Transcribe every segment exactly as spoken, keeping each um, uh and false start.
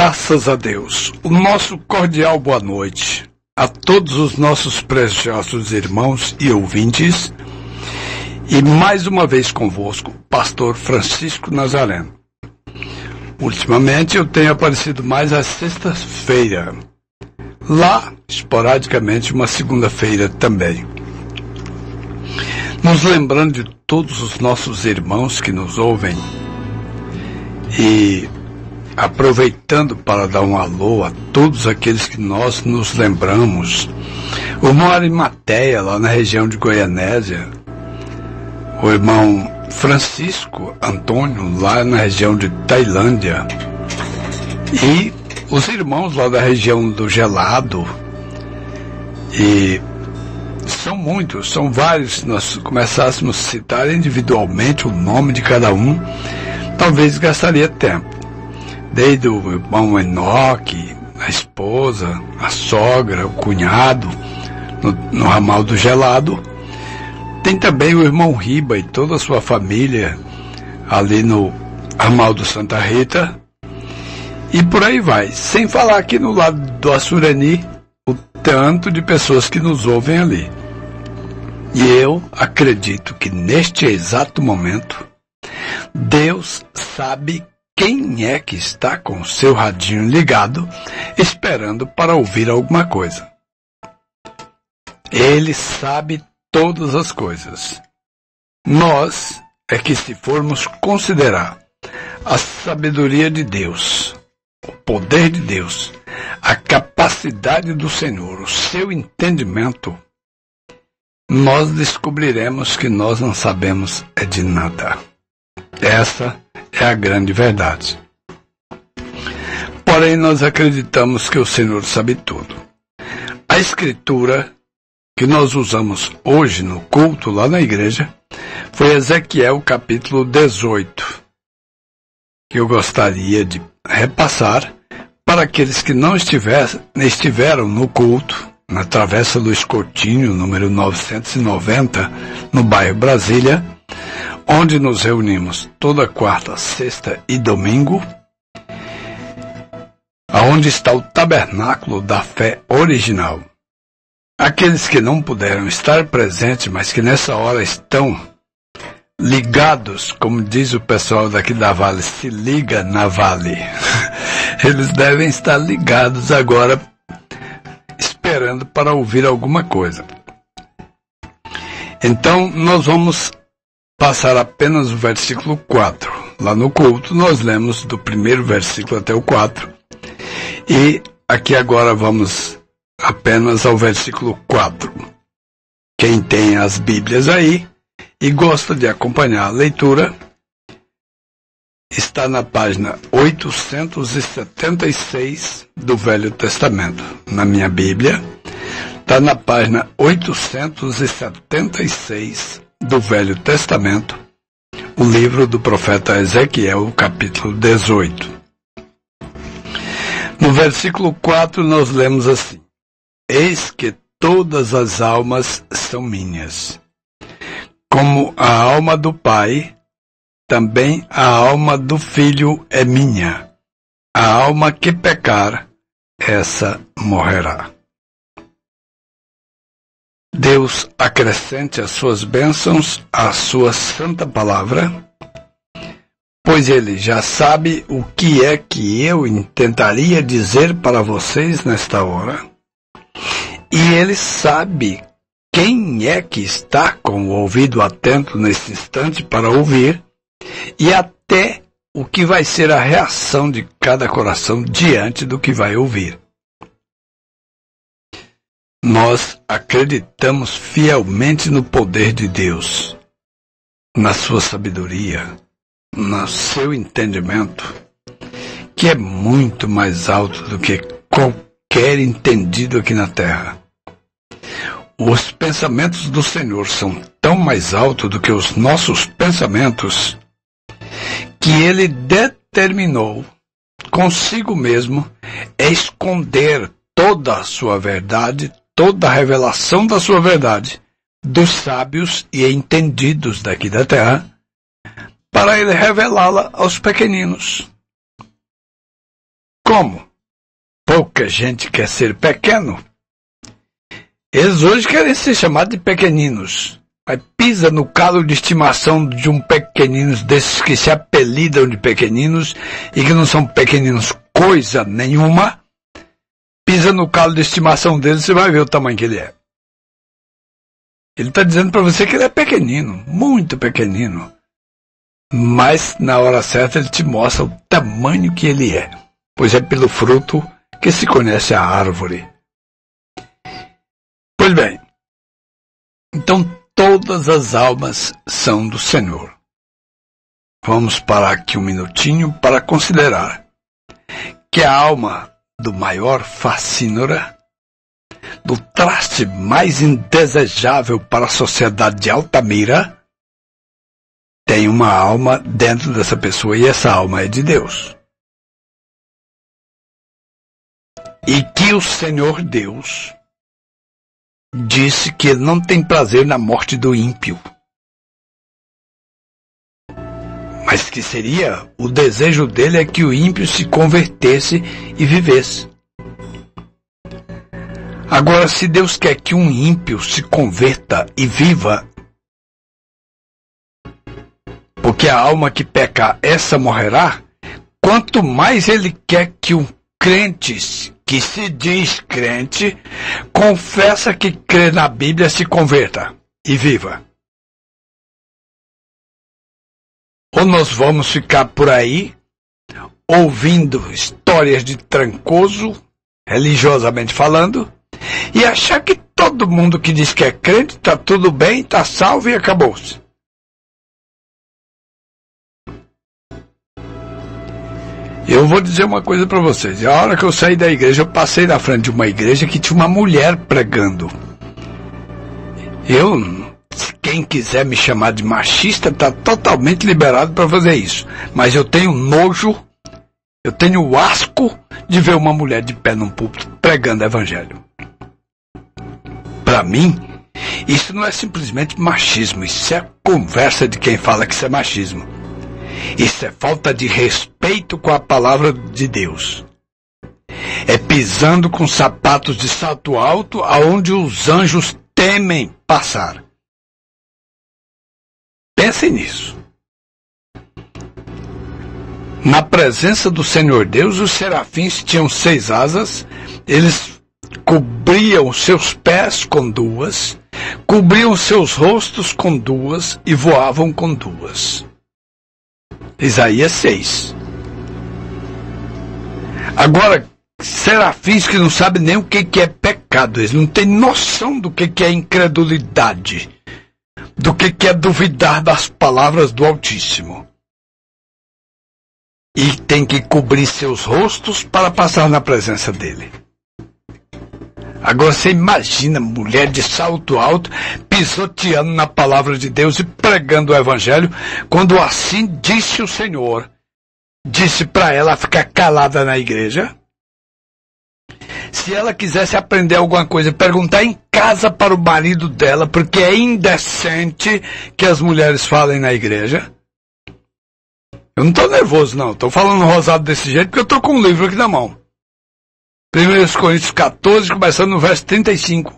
Graças a Deus, o nosso cordial boa noite a todos os nossos preciosos irmãos e ouvintes, e mais uma vez convosco, pastor Francisco Nazareno. Ultimamente eu tenho aparecido mais às sextas-feiras, lá esporadicamente uma segunda-feira também, nos lembrando de todos os nossos irmãos que nos ouvem e aproveitando para dar um alô a todos aqueles que nós nos lembramos. O irmão Arimateia, lá na região de Goianésia, o irmão Francisco Antônio, lá na região de Tailândia, e os irmãos lá da região do Gelado, e são muitos, são vários. Se nós começássemos a citar individualmente o nome de cada um, talvez gastaria tempo. Desde o irmão Enoque, a esposa, a sogra, o cunhado, no, no ramal do Gelado. Tem também o irmão Riba e toda a sua família, ali no ramal do Santa Rita. E por aí vai. Sem falar aqui no lado do Açurani, o tanto de pessoas que nos ouvem ali. E eu acredito que neste exato momento, Deus sabe quem é que está com o seu radinho ligado, esperando para ouvir alguma coisa. Ele sabe todas as coisas. Nós é que, se formos considerar a sabedoria de Deus, o poder de Deus, a capacidade do Senhor, o seu entendimento, nós descobriremos que nós não sabemos é de nada. Essa é a grande verdade. Porém, nós acreditamos que o Senhor sabe tudo. A escritura que nós usamos hoje no culto lá na igreja foi Ezequiel capítulo dezoito, que eu gostaria de repassar para aqueles que não estiver, estiveram no culto, na Travessa Luiz Coutinho, número novecentos e noventa, no bairro Brasília, onde nos reunimos toda quarta, sexta e domingo, aonde está o tabernáculo da fé original. Aqueles que não puderam estar presentes, mas que nessa hora estão ligados, como diz o pessoal daqui da Vale, se liga na Vale. Eles devem estar ligados agora, esperando para ouvir alguma coisa. Então, nós vamos passar apenas o versículo quatro. Lá no culto nós lemos do primeiro versículo até o quatro. E aqui agora vamos apenas ao versículo quatro. Quem tem as Bíblias aí e gosta de acompanhar a leitura, está na página oitocentos e setenta e seis do Velho Testamento. Na minha Bíblia, está na página oitocentos e setenta e seis do Velho Testamento, o livro do profeta Ezequiel, capítulo dezoito. No versículo quatro nós lemos assim: Eis que todas as almas são minhas. Como a alma do Pai, também a alma do Filho é minha. A alma que pecar, essa morrerá. Deus acrescente as suas bênçãos à sua santa palavra, pois Ele já sabe o que é que eu tentaria dizer para vocês nesta hora, e Ele sabe quem é que está com o ouvido atento nesse instante para ouvir, e até o que vai ser a reação de cada coração diante do que vai ouvir. Nós acreditamos fielmente no poder de Deus, na sua sabedoria, no seu entendimento, que é muito mais alto do que qualquer entendido aqui na terra. Os pensamentos do Senhor são tão mais altos do que os nossos pensamentos, que Ele determinou consigo mesmo esconder toda a sua verdade, toda a revelação da sua verdade, dos sábios e entendidos daqui da terra, para Ele revelá-la aos pequeninos. como? Pouca gente quer ser pequeno. Eles hoje querem ser chamados de pequeninos. Mas pisa no calo de estimação de um pequenino desses que se apelidam de pequeninos e que não são pequeninos coisa nenhuma. Pisa no calo de estimação deles, você vai ver o tamanho que ele é. Ele está dizendo para você que ele é pequenino, muito pequenino. Mas na hora certa ele te mostra o tamanho que ele é. Pois é pelo fruto que se conhece a árvore. Pois bem, então todas as almas são do Senhor. Vamos parar aqui um minutinho para considerar que a alma do maior facínora, do traste mais indesejável para a sociedade de Altamira, tem uma alma dentro dessa pessoa e essa alma é de Deus. E que o Senhor Deus disse que ele não tem prazer na morte do ímpio, mas que seria, o desejo dele é que o ímpio se convertesse e vivesse. Agora, se Deus quer que um ímpio se converta e viva, porque a alma que pecar, essa morrerá, quanto mais ele quer que um crente que se diz crente, confessa que crê na Bíblia, se converta e viva. Ou nós vamos ficar por aí ouvindo histórias de Trancoso, religiosamente falando, e achar que todo mundo que diz que é crente está tudo bem, está salvo e acabou-se. Eu vou dizer uma coisa para vocês. A hora que eu saí da igreja, eu passei na frente de uma igreja que tinha uma mulher pregando. Eu, quem quiser me chamar de machista, está totalmente liberado para fazer isso. Mas eu tenho nojo, eu tenho asco de ver uma mulher de pé num púlpito pregando evangelho. Para mim, isso não é simplesmente machismo, isso é conversa de quem fala que isso é machismo. Isso é falta de respeito com a palavra de Deus. É pisando com sapatos de salto alto aonde os anjos temem passar. Pensem nisso. Na presença do Senhor Deus, os serafins tinham seis asas, eles cobriam seus pés com duas, cobriam seus rostos com duas e voavam com duas. Isaías seis. Agora, serafins que não sabem nem o que é pecado, eles não têm noção do que é incredulidade, do que é duvidar das palavras do Altíssimo. E tem que cobrir seus rostos para passar na presença dele. Agora você imagina mulher de salto alto pisoteando na palavra de Deus e pregando o evangelho, quando assim disse o Senhor, disse para ela ficar calada na igreja. Se ela quisesse aprender alguma coisa, perguntar em casa para o marido dela, porque é indecente que as mulheres falem na igreja. Eu não estou nervoso não, estou falando rosado desse jeito porque eu estou com um livro aqui na mão. primeira Coríntios quatorze, começando no verso trinta e cinco.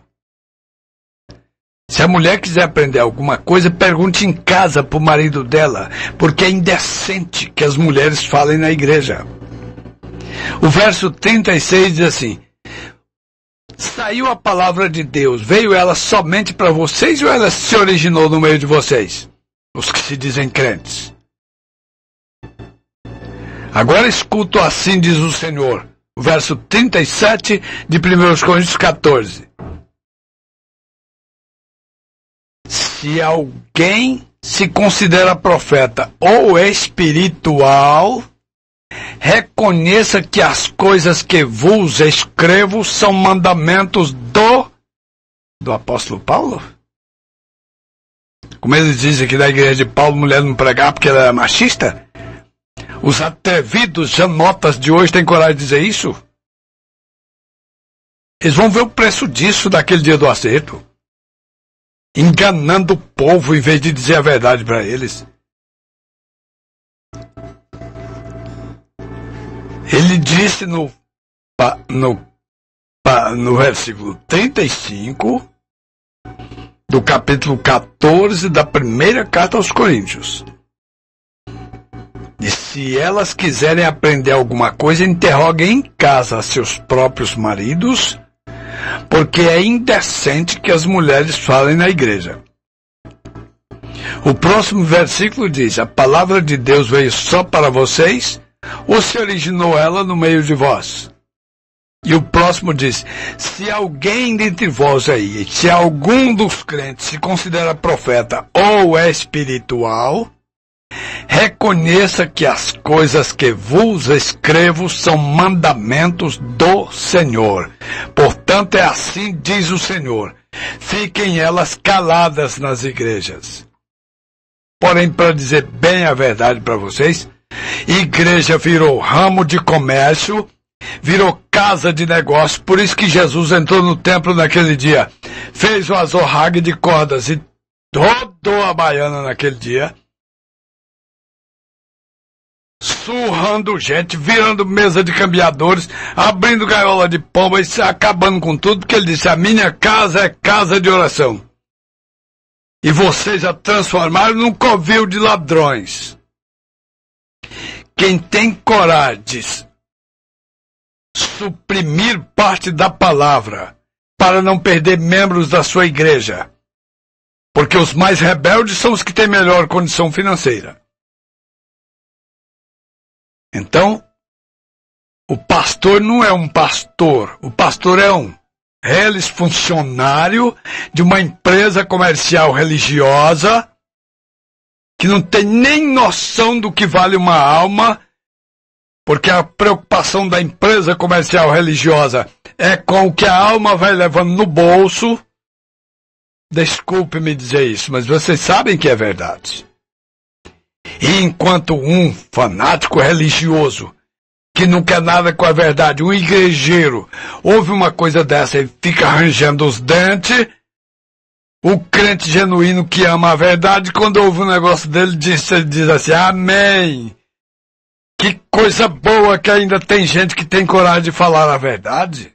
Se a mulher quiser aprender alguma coisa, pergunte em casa para o marido dela, porque é indecente que as mulheres falem na igreja. O verso trinta e seis diz assim: saiu a palavra de Deus, veio ela somente para vocês ou ela se originou no meio de vocês? Os que se dizem crentes. Agora escuto, assim diz o Senhor. O verso trinta e sete de primeira Coríntios quatorze. Se alguém se considera profeta ou espiritual, reconheça que as coisas que vos escrevo são mandamentos do, do apóstolo Paulo. Como eles dizem que na igreja de Paulo, mulher não pregar porque ela é machista? Os atrevidos janotas de hoje têm coragem de dizer isso? Eles vão ver o preço disso naquele dia do acerto. Enganando o povo em vez de dizer a verdade para eles. Ele disse no, no, no versículo trinta e cinco do capítulo quatorze da primeira carta aos Coríntios. E se elas quiserem aprender alguma coisa, interroguem em casa seus próprios maridos, porque é indecente que as mulheres falem na igreja. O próximo versículo diz: a palavra de Deus veio só para vocês, ou se originou ela no meio de vós? E o próximo diz: se alguém dentre vós aí, se algum dos crentes se considera profeta ou é espiritual, reconheça que as coisas que vos escrevo são mandamentos do Senhor. Portanto, é assim diz o Senhor: fiquem elas caladas nas igrejas. Porém, para dizer bem a verdade para vocês, igreja virou ramo de comércio, virou casa de negócio. Por isso que Jesus entrou no templo naquele dia, fez o azorrague de cordas e rodou a baiana naquele dia, surrando gente, virando mesa de cambiadores, abrindo gaiola de pomba e acabando com tudo, porque ele disse: a minha casa é casa de oração. E vocês a transformaram num covil de ladrões. Quem tem coragem de suprimir parte da palavra para não perder membros da sua igreja, porque os mais rebeldes são os que têm melhor condição financeira. Então, o pastor não é um pastor, o pastor é um reles funcionário de uma empresa comercial religiosa que não tem nem noção do que vale uma alma, porque a preocupação da empresa comercial religiosa é com o que a alma vai levando no bolso. Desculpe-me dizer isso, mas vocês sabem que é verdade. E enquanto um fanático religioso que não quer nada com a verdade, um igrejeiro, ouve uma coisa dessa e fica arranjando os dentes, o crente genuíno que ama a verdade, quando ouve um negócio dele, diz, diz assim: amém! Que coisa boa que ainda tem gente que tem coragem de falar a verdade.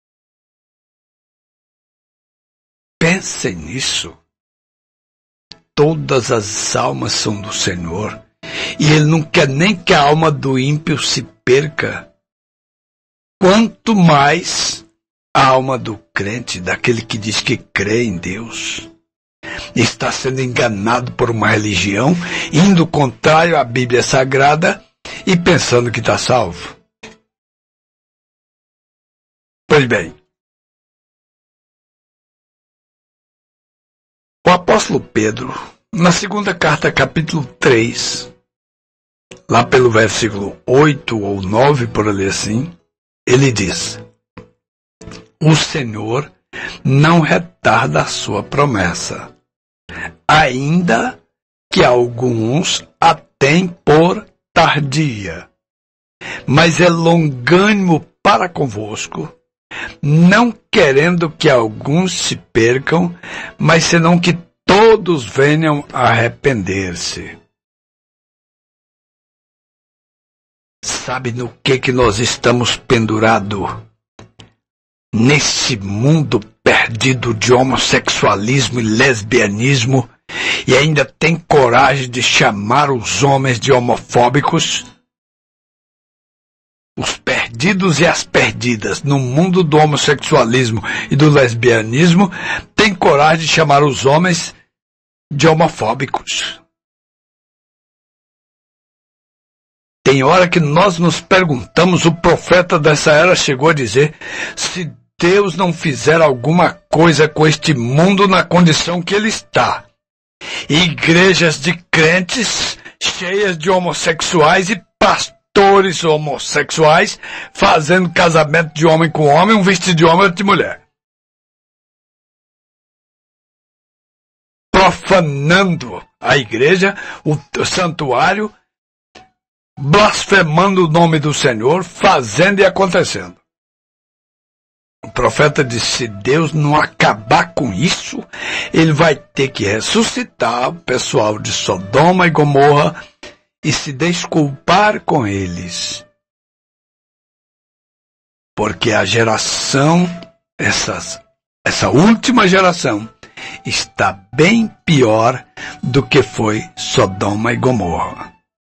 Pensem nisso. Todas as almas são do Senhor, e Ele não quer nem que a alma do ímpio se perca. Quanto mais a alma do crente, daquele que diz que crê em Deus, está sendo enganado por uma religião, indo contrário à Bíblia Sagrada e pensando que está salvo. Pois bem, o apóstolo Pedro, na segunda carta, capítulo três, lá pelo versículo oito ou nove, por ali assim, ele diz: o Senhor não retarda a sua promessa, ainda que alguns a têm por tardia, mas é longânimo para convosco, não querendo que alguns se percam, mas senão que todos venham a arrepender-se. Sabe no que que nós estamos pendurados? Nesse mundo perdido de homossexualismo e lesbianismo, e ainda tem coragem de chamar os homens de homofóbicos? Os perdidos e as perdidas no mundo do homossexualismo e do lesbianismo têm coragem de chamar os homens de homofóbicos. Tem hora que nós nos perguntamos, o profeta dessa era chegou a dizer, se Deus não fizer alguma coisa com este mundo na condição que ele está, igrejas de crentes cheias de homossexuais e pastores homossexuais fazendo casamento de homem com homem, um vestido de homem e outro de mulher, profanando a igreja, o santuário, blasfemando o nome do Senhor, fazendo e acontecendo. O profeta disse, se Deus não acabar com isso, ele vai ter que ressuscitar o pessoal de Sodoma e Gomorra e se desculpar com eles. porque a geração, essas, essa última geração, está bem pior do que foi Sodoma e Gomorra.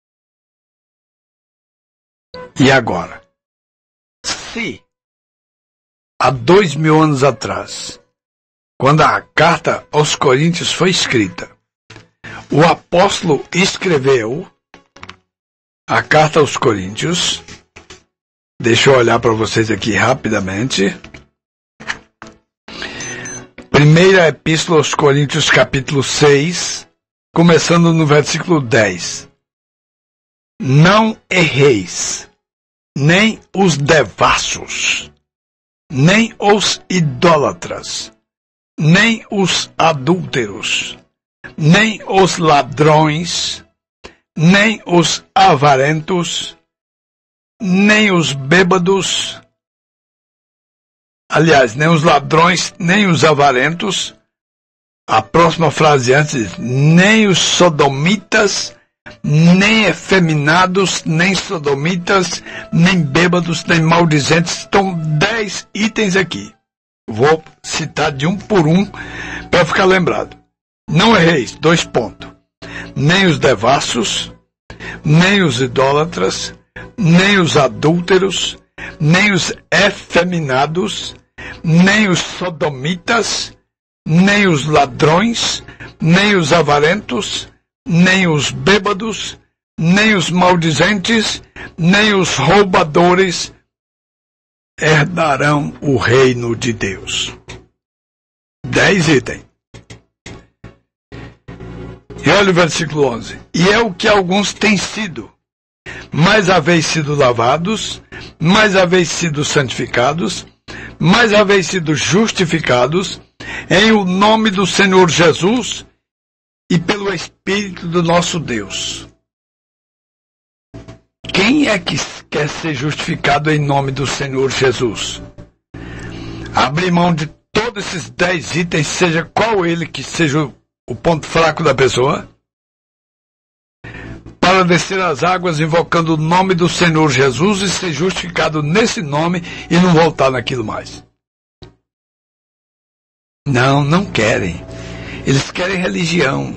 E agora, se há dois mil anos atrás, quando a carta aos Coríntios foi escrita, o apóstolo escreveu a carta aos Coríntios, deixa eu olhar para vocês aqui rapidamente. Primeira Epístola aos Coríntios, capítulo seis, começando no versículo dez. Não erreis, nem os devassos, nem os idólatras, nem os adúlteros, nem os ladrões, nem os avarentos, nem os bêbados, aliás, nem os ladrões, nem os avarentos, a próxima frase antes, nem os sodomitas, nem efeminados, nem sodomitas, nem bêbados, nem maldizentes. Estão dez itens aqui. Vou citar de um por um para ficar lembrado. Não erreis, dois pontos. Nem os devassos, nem os idólatras, nem os adúlteros, nem os efeminados, nem os sodomitas, nem os ladrões, nem os avarentos, nem os bêbados, nem os maldizentes, nem os roubadores herdarão o reino de Deus. Dez itens. E olha o versículo onze. E é o que alguns têm sido, mas haveis sido lavados, mas haveis sido santificados, mas haveis sido justificados em o nome do Senhor Jesus e pelo Espírito do nosso Deus. Quem é que quer ser justificado em nome do Senhor Jesus? Abrir mão de todos esses dez itens, seja qual ele que seja o ponto fraco da pessoa, para descer as águas invocando o nome do Senhor Jesus e ser justificado nesse nome e não voltar naquilo mais. Não, não querem. Eles querem religião.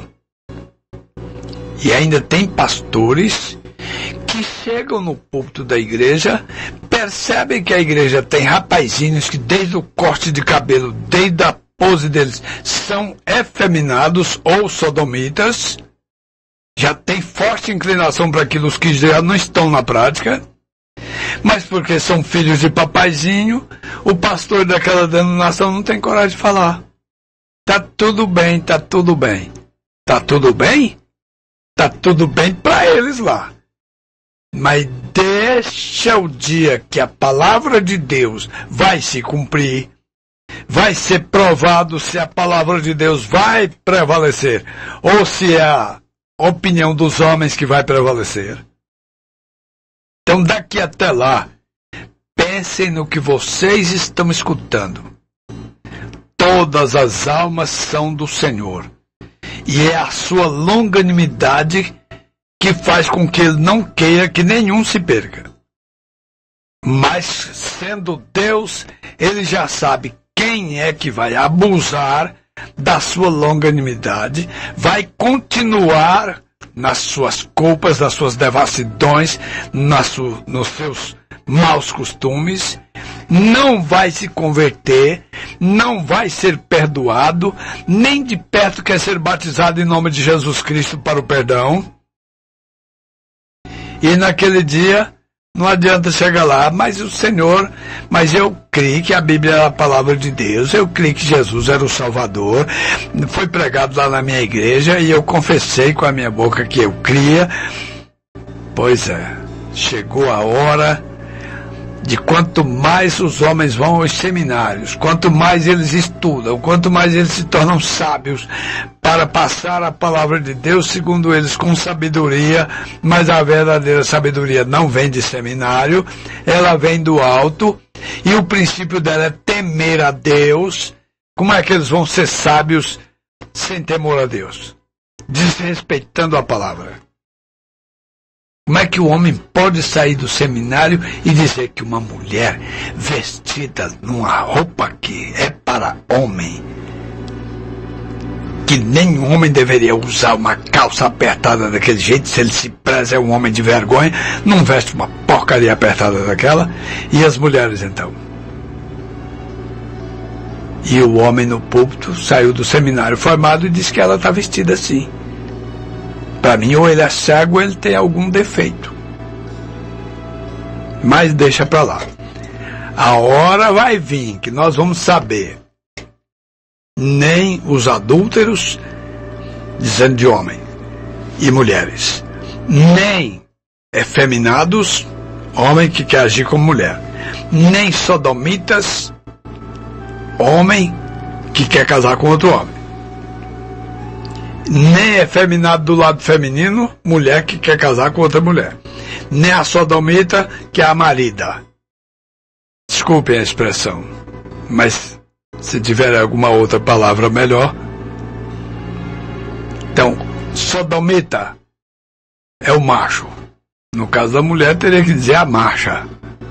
E ainda tem pastores que chegam no púlpito da igreja, percebem que a igreja tem rapazinhos que desde o corte de cabelo, desde a pose deles, são efeminados ou sodomitas, já tem forte inclinação para aquilo que já não estão na prática, mas porque são filhos de papaizinho, o pastor daquela denominação não tem coragem de falar. Tá tudo bem, tá tudo bem. Tá tudo bem? Tá tudo bem para eles lá. Mas deixa o dia que a palavra de Deus vai se cumprir, vai ser provado se a palavra de Deus vai prevalecer ou se é a opinião dos homens que vai prevalecer. Então, daqui até lá, pensem no que vocês estão escutando. Todas as almas são do Senhor. E é a sua longanimidade que faz com que ele não queira que nenhum se perca. Mas, sendo Deus, ele já sabe quem é que vai abusar da sua longanimidade, vai continuar nas suas culpas, nas suas devassidões, nas su, nos seus maus costumes, não vai se converter, não vai ser perdoado, nem de perto quer ser batizado em nome de Jesus Cristo para o perdão. E naquele dia, não adianta chegar lá, mas o Senhor, mas eu creio que a Bíblia era a palavra de Deus, eu creio que Jesus era o Salvador, foi pregado lá na minha igreja e eu confessei com a minha boca que eu cria. Pois é, chegou a hora de quanto mais os homens vão aos seminários, quanto mais eles estudam, quanto mais eles se tornam sábios para passar a palavra de Deus, segundo eles, com sabedoria, mas a verdadeira sabedoria não vem de seminário, ela vem do alto, e o princípio dela é temer a Deus. Como é que eles vão ser sábios sem temor a Deus? Desrespeitando a palavra. Como é que o homem pode sair do seminário e dizer que uma mulher vestida numa roupa que é para homem, que nem um homem deveria usar uma calça apertada daquele jeito, se ele se preza é um homem de vergonha, não veste uma porcaria apertada daquela, e as mulheres então? E o homem no púlpito saiu do seminário formado e disse que ela está vestida assim. Para mim, ou ele é cego ou ele tem algum defeito. Mas deixa para lá. A hora vai vir que nós vamos saber. Nem os adúlteros, dizendo de homem e mulheres, nem efeminados, homem que quer agir como mulher, nem sodomitas, homem que quer casar com outro homem, nem efeminado do lado feminino, mulher que quer casar com outra mulher, nem a sodomita que é a marida. Desculpem a expressão, mas se tiver alguma outra palavra melhor. Então, sodomita é o macho. No caso da mulher, teria que dizer a marcha.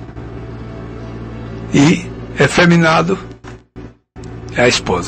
E efeminado é a esposa.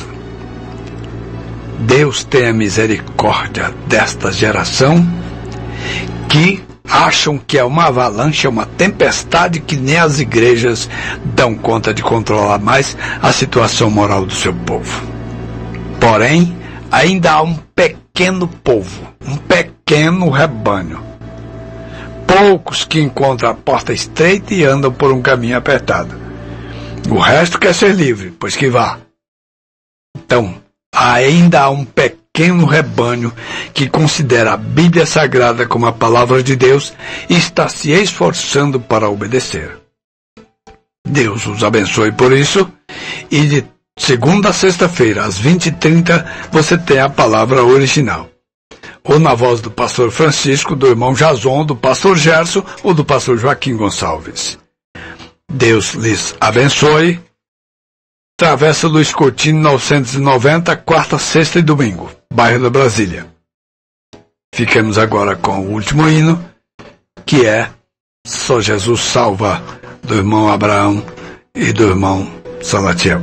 Deus tenha misericórdia desta geração que acham que é uma avalanche, é uma tempestade que nem as igrejas dão conta de controlar mais a situação moral do seu povo. Porém, ainda há um pequeno povo, um pequeno rebanho. Poucos que encontram a porta estreita e andam por um caminho apertado. O resto quer ser livre, pois que vá. Então, ainda há um pequeno rebanho que considera a Bíblia Sagrada como a palavra de Deus e está se esforçando para obedecer. Deus os abençoe por isso, e de segunda a sexta-feira, às vinte e trinta, você tem a palavra original. Ou na voz do pastor Francisco, do irmão Jason, do pastor Gerson ou do pastor Joaquim Gonçalves. Deus lhes abençoe. Travessa Luiz Coutinho, novecentos e noventa, quarta, sexta e domingo, bairro da Brasília. Fiquemos agora com o último hino, que é Só Jesus Salva, do irmão Abraão e do irmão Salatiel.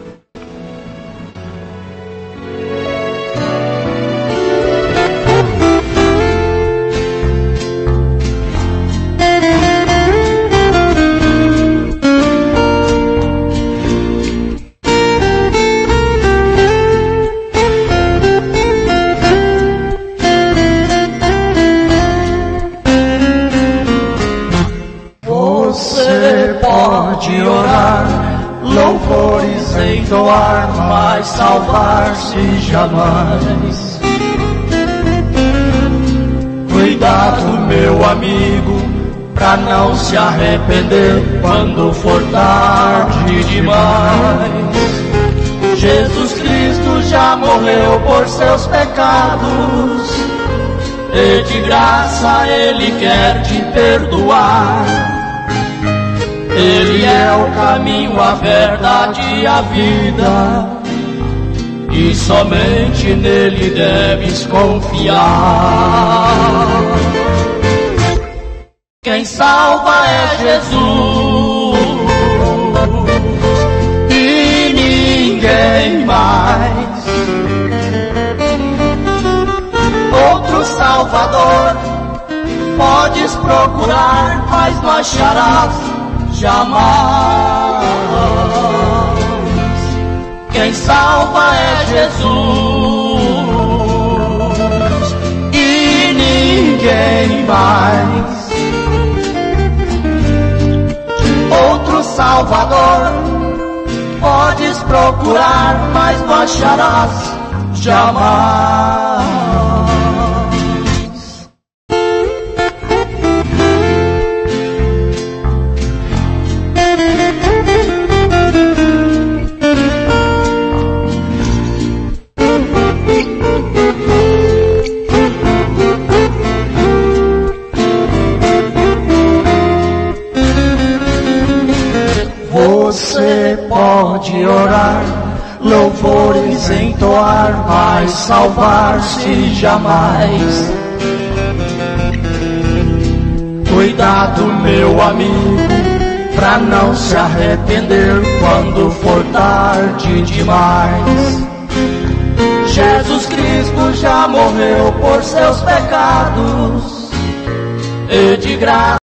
Louvores entoar, mas salvar-se jamais. Cuidado, meu amigo, pra não se arrepender quando for tarde demais. Jesus Cristo já morreu por seus pecados, e de graça Ele quer te perdoar. Ele é o caminho, a verdade e a vida, e somente nele deves confiar. Quem salva é Jesus e ninguém mais. Outro Salvador podes procurar, mas não acharás jamais. Quem salva é Jesus e ninguém mais. Outro Salvador podes procurar, mas não acharás jamais. Você pode orar, louvores entoar, mas salvar-se jamais. cuidado, meu amigo, pra não se arrepender quando for tarde demais. Jesus Cristo já morreu por seus pecados, e de graça